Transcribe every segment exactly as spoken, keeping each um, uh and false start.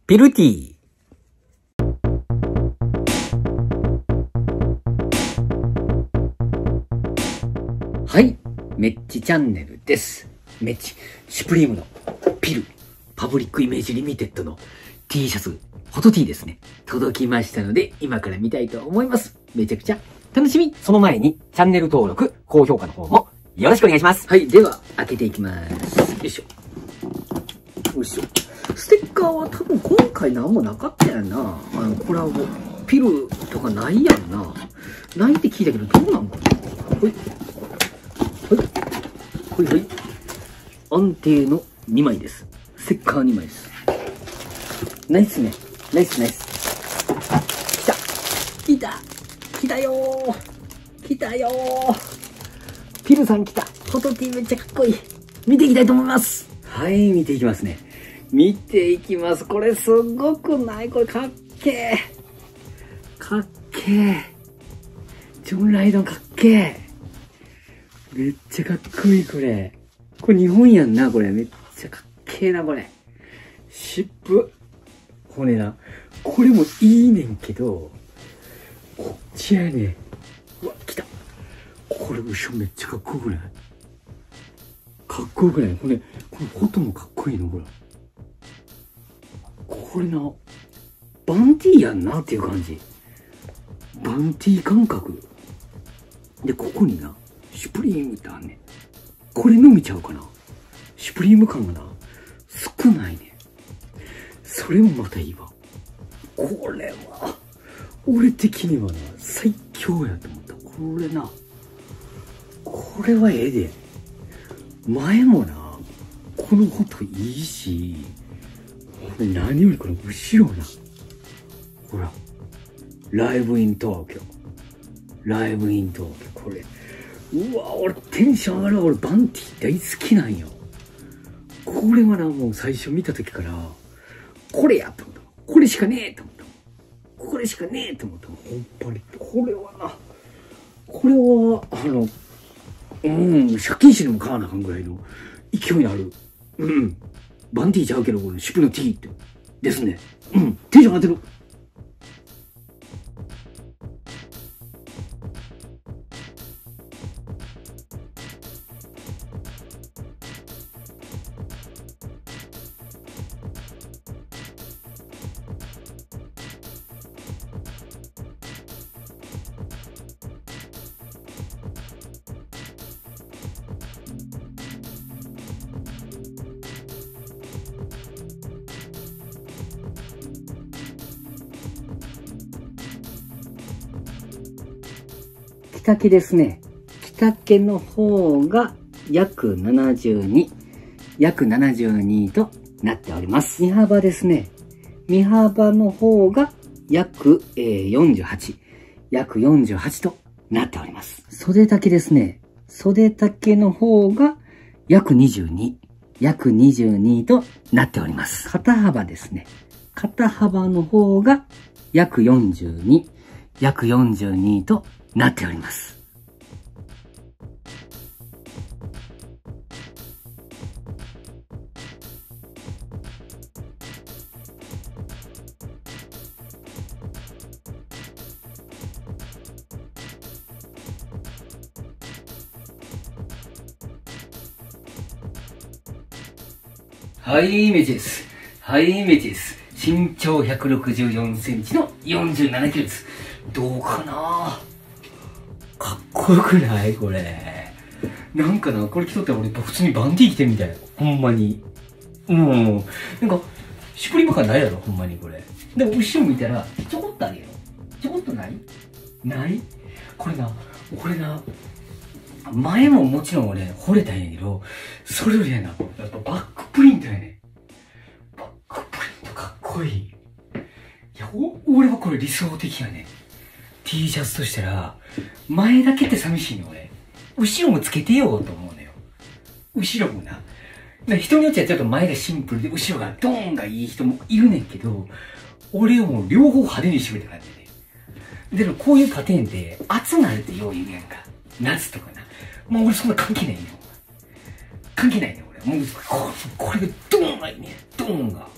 ピルティ。はい、メッチチャンネルです。メッチ、シュプリームのピル、パブリックイメージリミテッドの T シャツ、フォト T ですね。届きましたので、今から見たいと思います。めちゃくちゃ楽しみ。その前に、チャンネル登録、高評価の方もよろしくお願いします。はい、では、開けていきます。よいしょ。よいしょ。ステッカーは多分今回何もなかったやんな。あの、コラボ。ピルとかないやんな。ないって聞いたけど、どうなんかな。ほい。ほい。ほいほい。安定のにまいです。ステッカーにまいです。ナイスね。ナイスナイス。来た。来た。来たよー。来たよー。ピルさん来た。フォト T めっちゃかっこいい。見ていきたいと思います。はい、見ていきますね。見ていきます。これすごくない？これかっけー。かっけー。ジョン・ライドンかっけー。めっちゃかっこいい、これ。これ日本やんな、これ。めっちゃかっけーな、これ。湿布。これな。これもいいねんけど、こっちやねん。うわ、来た。これ後ろめっちゃかっこよくない？かっこよくない？これ、このフォトもかっこいいの、ほら。これな、バンティーやんなっていう感じ。バンティー感覚。で、ここにな、シュプリームってあんねん。これのみちゃうかな。シュプリーム感がな、少ないねん。それもまたいいわ。これは、俺的にはな、最強やと思った。これな、これはええで。前もな、このフォトいいし、何よりこの後ろな。ほら。ライブイン東京。ライブイン東京。これ。うわ、俺テンション上がるわ。俺バンティ大好きなんよ。これはな、もう最初見た時から、これやと思った。これしかねえと思った。これしかねえと思った。ほんまに。これはな、これは、あの、うん、借金してでも買わなあかんぐらいの勢いのある。うん。バンティーちゃうけど、これ、シュプの T って。ですね。うん。テンション上がってる。着丈ですね。着丈の方が約ななじゅうに、約ななじゅうにとなっております。身幅ですね。身幅の方が約、えー、よんじゅうはち、約よんじゅうはちとなっております。袖丈ですね。袖丈の方が約にじゅうに、約にじゅうにとなっております。肩幅ですね。肩幅の方が約よんじゅうに、約よんじゅうにとなっております。はい、イメージです。はい、イメージです。身長ひゃくろくじゅうよんセンチのよんじゅうななキロです。どうかな？かっこよくないこれ。なんかな、これ着とったら俺普通にバンティー着てるみたいな。ほんまに。うん。なんか、シュプリーム感ないやろ、ほんまにこれ。でも後ろ見たら、ちょこっとあるやろ。ちょこっとないないこれな、これな、前ももちろん俺、惚れたんやけど、それよりやな、やっぱバックプリントやね。バックプリントかっこいい。いや、お、俺はこれ理想的やね。T シャツとしたら、前だけって寂しいの俺。後ろもつけてよと思うのよ。後ろもな。人によってはちょっと前がシンプルで、後ろがドーンがいい人もいるねんけど、俺はもう両方派手にしてくれた感じで。でもこういうパテーンって暑なるってよう言うやんか。夏とかな。もう俺そんな関係ないよ。関係ないね俺。もうこれがドーンがいいね。ドーンが。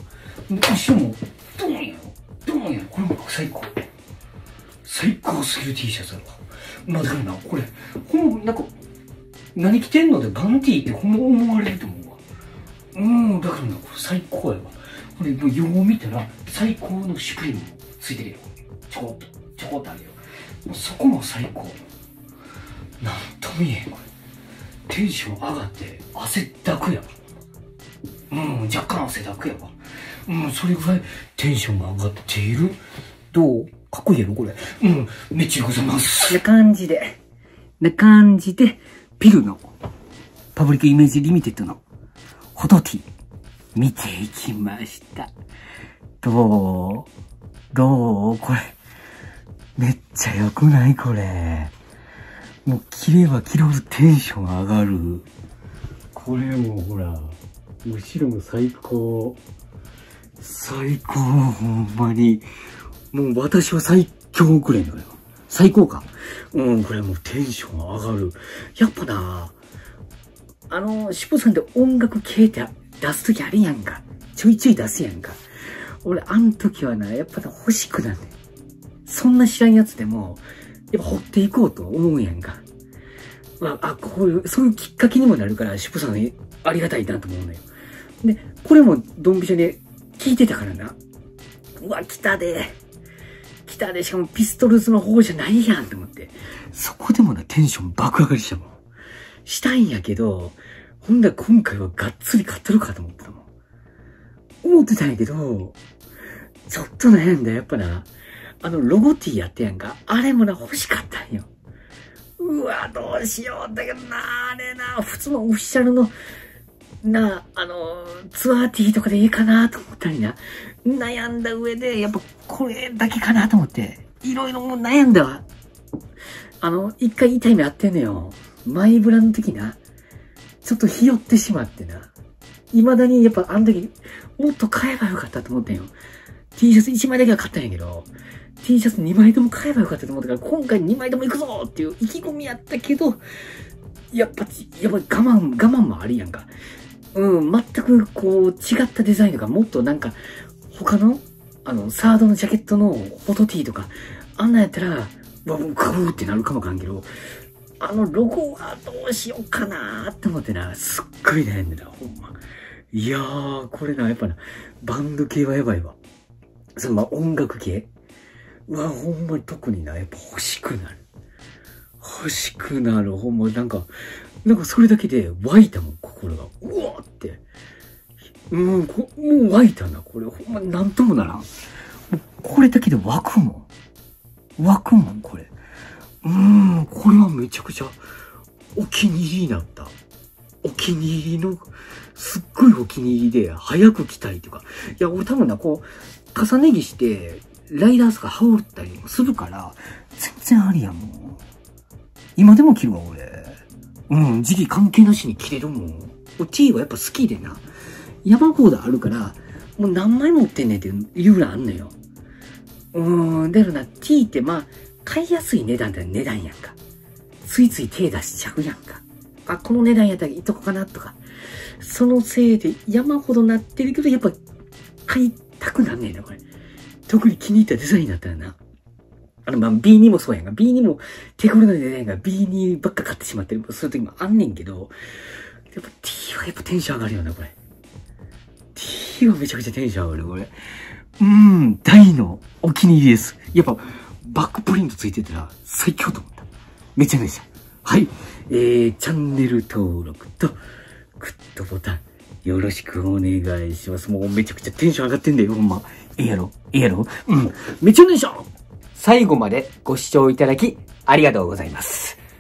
後ろも、ドーンやろドーンやろこれも最高。最高すぎる T シャツだわ。まあだからな、これ、ほんま、なんか、何着てんのでバンティーってほんま思われると思うわ。うん、だからな、これ最高やわ。これ、もうよう見たら、最高のシュプリームもついてるよ。ちょこっと、ちょこっとあるよ。もうそこも最高。なんとも言えん、これ。テンション上がって、汗だくやわ。うん、若干汗だくやわ。うん、それぐらいテンションが上がっている。どうかっこいいやろこれ。うん、めっちゃございます。な感じで、な感じで、ピルのパブリックイメージリミテッドのフォトティー見ていきました。どうどうこれ。めっちゃ良くないこれ。もう着れば着るほどテンション上がる。これもほら、後ろも最高。最高、ほんまに。もう私は最強くれんのよ。最高か。うん、これもうテンション上がる。やっぱな、あの、シポさんって音楽系って出すときあるやんか。ちょいちょい出すやんか。俺、あん時はな、やっぱな、欲しくなんねん。そんな知らんやつでも、やっぱ掘っていこうと思うやんか。まあ、あ、こういう、そういうきっかけにもなるから、シポさんにありがたいなと思うのよ。で、これもドンピシャで聞いてたからな。うわ、来たで。来たで、しかもピストルズの方じゃないやんと思って。そこでもな、テンション爆上がりしたもん。したんやけど、ほんだら今回はがっつり買ってるかと思ってたもん。思ってたんやけど、ちょっと悩んだ。やっぱな、あの、ロゴティーやってやんか。あれもな、欲しかったんよ。うわ、どうしよう。だけどな、あれな、普通のオフィシャルの、な、あの、ツアーティーとかでいいかなと思ったりな。悩んだ上で、やっぱこれだけかなと思って、いろいろもう悩んだわ。あの、一回痛い目あってんのよ。マイブラの時な、ちょっとひよってしまってな。未だにやっぱあの時、もっと買えばよかったと思ったんよ。T シャツいちまいだけは買ったんやけど、T シャツにまいとも買えばよかったと思ったから、今回にまいとも行くぞっていう意気込みやったけど、やっぱ、やっぱ我慢、我慢もありやんか。うん、全くこう違ったデザインとか、もっとなんか、他の、あの、サードのジャケットのフォト T とか、あんなんやったら、わ、もうグーってなるかもわかんけど、あのロゴはどうしようかなーって思ってな、すっごい悩んでた、ほんま。いやー、これな、やっぱな、バンド系はやばいわ。そのまあ音楽系うわ、ほんまに特にな、やっぱ欲しくなる。欲しくなる、ほんま、なんか、なんかそれだけで湧いたもん、心が。うわーって。うん、こもう湧いたな、これ。ほんま、なんともならん。これだけで湧くもん。湧くもん、これ。うーん、これはめちゃくちゃお気に入りになった。お気に入りの、すっごいお気に入りで、早く着たいとか。いや、俺多分な、こう、重ね着して、ライダースが羽織ったりもするから、全然ありやもん。今でも着るわ、俺。うん、時期関係なしに着れるもん。T はやっぱ好きでな。山ほどあるから、もう何枚持ってんねんっていうぐらいあんのよ。うーん、だからな、T ってまあ、買いやすい値段って値段やんか。ついつい手出しちゃうやんか。あ、この値段やったらいいとこかなとか。そのせいで山ほどなってるけど、やっぱ買いたくなんねえな、これ。特に気に入ったデザインだったらな。あの、まあ、ビーに もそうやんか。ビーに も手頃なデザインが ビーに ばっか買ってしまってる。そういう時もあんねんけど、やっぱ T はやっぱテンション上がるよな、これ。T はめちゃくちゃテンション上がる、これ。うーん、大のお気に入りです。やっぱ、バックプリントついてたら最強と思った。めちゃめちゃ。はい。えー、チャンネル登録と、グッドボタン、よろしくお願いします。もうめちゃくちゃテンション上がってんだよ、ほんま。ええやろええやろうん。めちゃテンション最後までご視聴いただき、ありがとうございます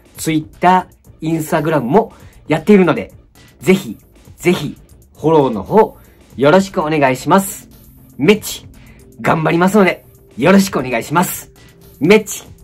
。Twitter、Instagram もやっているので、ぜひ、ぜひ、フォローの方、よろしくお願いします。めっち、頑張りますので、よろしくお願いします。めっち。